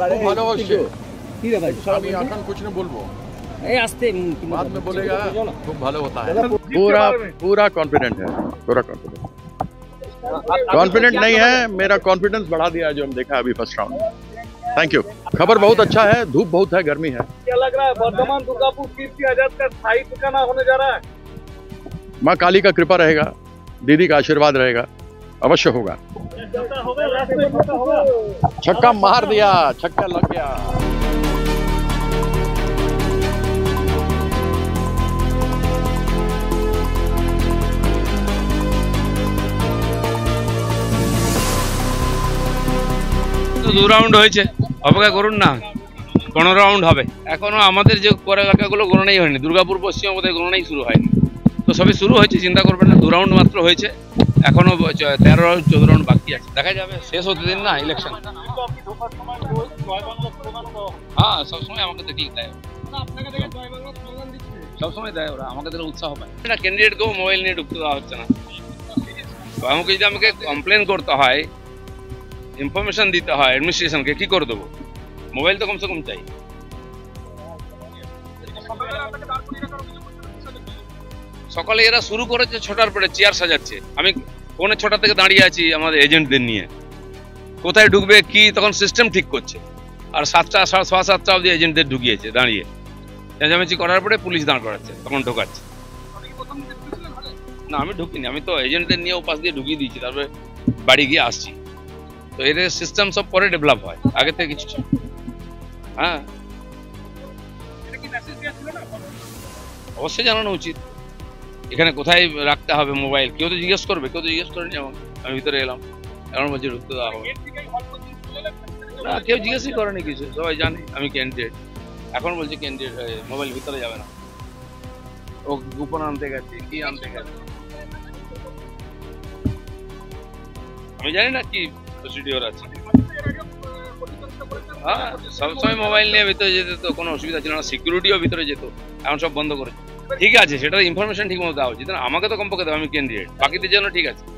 খুব ভালোবাসছে কি রে ভাই আমি এখন कुछ नहीं बोलबो এই আস্তে बाद में बोलेगा खूब ভালো होता है पूरा कॉन्फिडेंट है पूरा कॉन्फिडेंट नहीं है मेरा कॉन्फिडेंस बढ़ा दिया जो हम देखा अभी फर्स्ट राउंड थैंक यू खबर बहुत अच्छा है धूप बहुत है गर्मी है क्या लग रहा है वर्धमान दुर्गापुर कीर्ति आजाद का स्थायी ठिकाना होने जा रहा है माँ काली का कृपा रहेगा दीदी का आशीर्वाद रहेगा अवश्य होगा छक्का मार दिया छक्का लग गया दो राउंड হয়েছে অপেক্ষা করুন না 15 রাউন্ড হবে এখনো আমাদের যে পরে এলাকাগুলো গণনাই হয়নি দুর্গাপুর পশ্চিম আমাদের গণনাই শুরু হয়নি তো সবই শুরু হয়েছে চিন্তা করবেন না 2 রাউন্ড মাত্র হয়েছে এখনো 13 রাউন্ড 14 রাউন্ড বাকি আছে দেখা যাবে শেষ হতে দিন না ইলেকশন হ্যাঁ সব সময় আমাকে দেখি দেয় আপনাকে দেখে জয় বাংলা স্লোগান দিচ্ছে সব সময় দেয় ওরা আমাকে দেখে উৎসাহ পায় না ক্যান্ডিডেটকে মোবাইল নিয়ে ঢুকতে দেওয়া হচ্ছে না তো আমাকে যদি আমাকে কমপ্লেন করতে হয় ইনফরমেশন দিতে হয় অ্যাডমিনিস্ট্রেশনকে কি করে দেবো মোবাইল তো কমসে কম চাই সকালে এরা শুরু করেছে 6টার পরে চেয়ার সাজাচ্ছে আমি পৌনে 6টা থেকে দাঁড়িয়ে আছি আমাদের এজেন্টদের নিয়ে কোথায় ঢুকবে কি তখন সিস্টেম ঠিক করছে আর 7টা 7:30 অবধি এজেন্টদের ঢুকিয়েছে দাঁড়িয়ে চেঁচামেচি করার পরে পুলিশ দাঁড় করাচ্ছে তখন ঢোকাচ্ছে না আমি ঢুকিনি আমি তো এজেন্টদের নিয়ে ও পাশ দিয়ে ঢুকিয়ে দিয়েছি তারপরে বাড়ি গিয়ে আসছি তো এদের সিস্টেম সব পরে ডেভেলপ হয় আগে থেকে কিছু হ্যাঁ অবশ্যই জানানো উচিত এখানে কোথায় রাখতে হবে মোবাইল কেউ তো জিজ্ঞেস করবে কেউ তো জিজ্ঞেস করেনি আমি ভিতরে এলাম এখন বলছি ঢুকতে দেওয়া হবে না কেউ জিজ্ঞেসই করেনি কিছু সবাই জানে আমি ক্যান্ডিডেট এখন বলছি ক্যান্ডিডেট মোবাইল ভিতরে যাবে না ও গোপন আনতে গেছে কি আনতে গেছে আমি জানি না কি প্রসিডিওর আছে হ্যাঁ সবসময় মোবাইল নিয়ে ভিতরে যেতে তো কোনো অসুবিধা ছিল না সিকিউরিটিও ভিতরে যেত এখন সব বন্ধ করেছে ঠিক আছে সেটার ইনফরমেশন ঠিক মতো দেওয়া উচিত আমাকে তো কমপক্ষে দেবো আমি ক্যান্ডিডেট বাকিদের জন্য ঠিক আছে